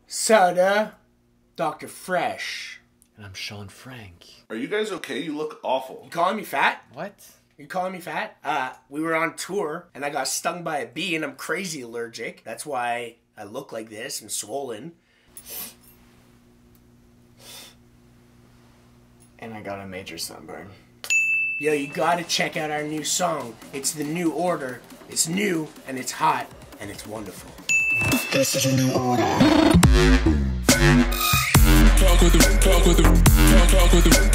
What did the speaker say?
Soda, Dr. Fresch. And I'm Shaun Frank. Are you guys okay? You look awful. You calling me fat? What? You calling me fat? We were on tour, and I got stung by a bee, and I'm crazy allergic. That's why I look like this and swollen. And I got a major sunburn. Yo, you gotta check out our new song. It's The New Order. It's new, and it's hot, and it's wonderful. This is a new order. Talk with the